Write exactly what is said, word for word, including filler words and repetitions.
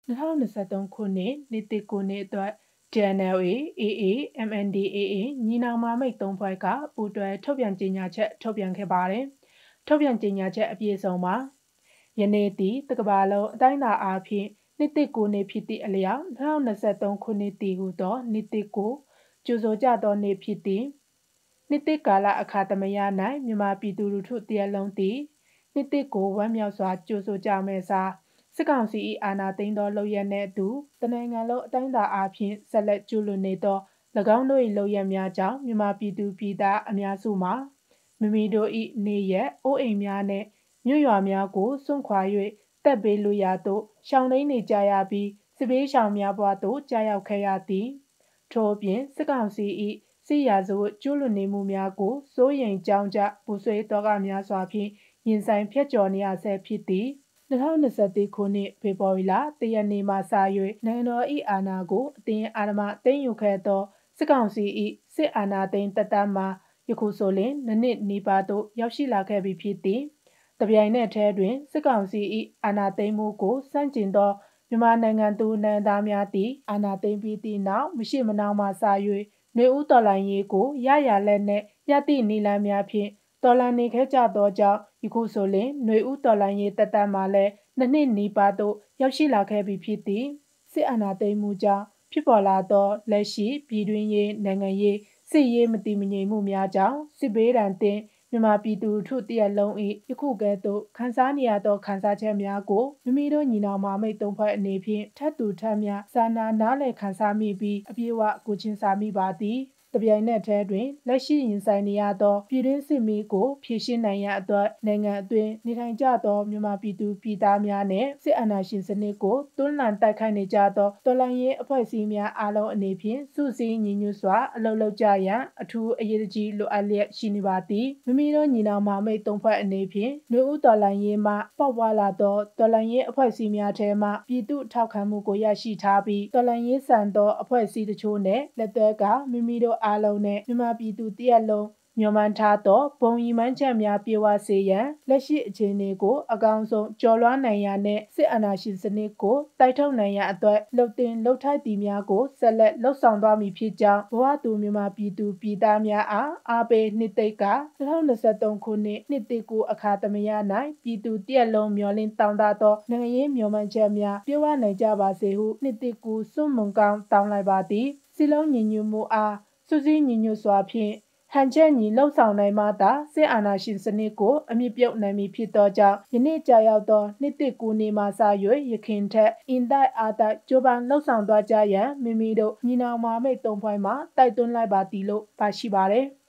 twenty twenty-three ခုနှစ်နှစ်တစ်ကိုနှစ်အတွက် T N L A Aa Mndaa ညီနောင်မဟာမိတ်သုံးဖွဲ့ကပူးတွဲထုတ်ပြန်ကြေညာချက်ထုတ်ပြန်ခဲ့ပါတယ်။ထုတ်ပြန်ကြေညာချက်အပြည့်အစုံပါ။ယနေ့သည်တကဘာလုံးအတိုင်းအတာအားဖြင့်နှစ်တစ်ကိုနှစ်ဖြစ်သည့်အလျောက်twenty twenty-threeခုနှစ်တည်ဟူသောနှစ်တစ်ကိုကြိုဆိုကြသောနေ့ဖြစ်သည်။နှစ်တစ်ကာလအခါသမယ၌မြန်မာပြည်သူလူထုတရက်လုံးသည်နှစ်တစ်ကိုဝမ်းမြောက်စွာကြိုဆိုကြမယ့်စားစစ်ကောင်စီ၏အာဏာသိမ်းသောလုပ်ရက်နှင့်အတူတနိုင်ငံလုံးအတိုင်းအတာအားဖြင့်ဆက်လက်ကျူးလွန်နေသော၎င်းတို့၏လုပ်ရက်များကြောင့်မြန်မာပြည်သူပြည်သားအများစုမှာမိမိတို့၏နေရက်အိုးအိမ်များနှင့်မြို့ရွာများကိုစွန့်ခွာ၍တပ်ဘေးလွတ်ရာသို့ရှောင်တိမ်းနေကြရပြီးစစ်ဘေးရှောင်များဘဝသို့ကြာရောက်ခဲ့ရသည်ထို့အပြင်စစ်ကောင်စီ၏စစ်ရာဇဝတ်ကျူးလွန်နေမှုများကိုစိုးရိမ်ကြောင်းကြပူဆွေးသောကများစွာဖြင့်ရင်ဆိုင်ဖျက်ကျော်နေရဆဲဖြစ်သည်twenty twenty-threeခုနှစ်ဖေဖော်ဝါရီလတရက်နေ့မှစ၍နိုင်ငံတော်၏အာဏာကိုအတင်းအဓမ္မသိမ်းယူခဲ့သောစစ်ကောင်စီ၏စစ်အာဏာသိမ်းတပ်သားမှာယခုဆိုလျှင်နှစ်နှစ်နီးပါးသို့ရောက်ရှိလာခဲ့ပြီဖြစ်သည်တပြိုင်နက်တည်းတွင်စစ်ကောင်စီ၏အာဏာသိမ်းမှုကိုစန့်ကျင်သောမြန်မာနိုင်ငံသူနိုင်ငံသားများသည်အာဏာသိမ်းပြီးသည့်နောက်မရှိမနှောင်းမှစ၍နှွေဦးတော်လှန်ရေးကိုရရလက်နှင့်ရသည့်နည်းလမ်းများဖြင့်တော်လှန်နေခဲ့ကြသောကြောင့်ယခုဆိုလျှင်နှွေဦးတော်လှန်ရေးတပ်သားမှာလည်းနှစ်နှစ်နီးပါးသို့ရောက်ရှိလာခဲ့ပြီဖြစ်သည်စစ်အာဏာသိမ်းမှုကြောင့်ဖြစ်ပေါ်လာသောလက်ရှိပြည်တွင်းရေးနိုင်ငံရေးစစ်ရေးမတည်မငြိမ်မှုများကြောင့်စစ်ဘေးဒဏ်သင့်မြန်မာပြည်သူထုတရက်လုံး၏ယခုကဲ့သို့ခန်းစားနေရသောခန်းစားချက်များကိုမိမိတို့ညီနောင်မဟာမိတ်သုံးဖွဲ့အနေဖြင့်ထပ်တူထပ်မြစာနာနားလည်ခန်းစားမိပြီးအပြည့်အဝကိုချင်းစာမိပါသည်တပြိုင်နက်တည်းတွင်လက်ရှိရင်ဆိုင်နေရသောပြည်တွင်းစစ်မီးကိုဖြေရှင်းနိုင်ရန်အတွက်နိုင်ငံအတွင်းနေထိုင်ကြသောမြန်မာပြည်သူပြည်သားများနှင့်စစ်အာဏာရှင်စနစ်ကိုတွန်းလှန်တိုက်ခိုက်နေကြသောတော်လှန်ရေးအဖွဲ့အစည်းများအားလုံးအနေဖြင့်စုစည်းညီညွတ်စွာအလုပ်လုပ်ကြရန်အထူးအရေးကြီးလိုအပ်လျက်ရှိနေပါသည်မိမိတို့ညီနောင်မဟာမိတ်သုံးဖွဲ့အနေဖြင့်နှွေဦးတော်လှန်ရေးမှပေါက်ပွားလာသောတော်လှန်ရေးအဖွဲ့အစည်းများထဲမှပြည်သူထောက်ခံမှုကိုရရှိထားပြီးတော်လှန်ရေးဆန်သောအဖွဲ့အစည်းတချို့နဲ့လက်တွဲကမိမိတို့အားလုံးနဲ့မြန်မာပြည်သူတရက်လုံးမျှော်မှန်းထားသောဘုံရည်မှန်းချက်များပြေဝစေရန်လက်ရှိအခြေအနေကိုအကောင်းဆုံးကျော်လွှားနိုင်ရန်နဲ့စစ်အာဏာရှင်စနစ်ကိုတိုက်ထုတ်နိုင်ရန်အတွက်လှုပ်တင်လှုပ်ထိုက်သည်များကိုဆက်လက်လှုပ်ဆောင်သွားမည်ဖြစ်ကြောင်းဘဝတူမြန်မာပြည်သူပြည်သားများအားအားပေးနှစ်သိက်ကtwenty twenty-threeခုနှစ်နှစ်တစ်ကိုအခါသမယ၌ပြည်သူတရက်လုံးမျှော်လင့်တောင်းတသောနိုင်ငံရေးမျှော်မှန်းချက်များပြေဝနိုင်ကြပါစေဟုနှစ်တစ်ကိုစွန့်မွန်ကောင်းတောင်းလိုက်ပါသည်စီလုံးညီညွတ်မှုအားစုစည်းညီညွတ်စွာဖြင့်ဟန်ချက်ညီလှုပ်ဆောင်နိုင်မှသာစစ်အာဏာရှင်စနစ်ကိုအမြင့်ပြုတ်နိုင်မည်ဖြစ်သောကြောင့်ယနေ့ကြာရောက်သောနှစ်တစ်ကိုနေမှစ၍ယခင်ထက်အင်တိုက်အားတိုက်ကြိုးပမ်းလှုပ်ဆောင်သွားကြရန်မိမိတို့ညီနောင်မဟာမိတ်သုံးဖွဲ့မှတိုက်တွန်းလိုက်ပါသည်လို့ပါရှိပါတယ်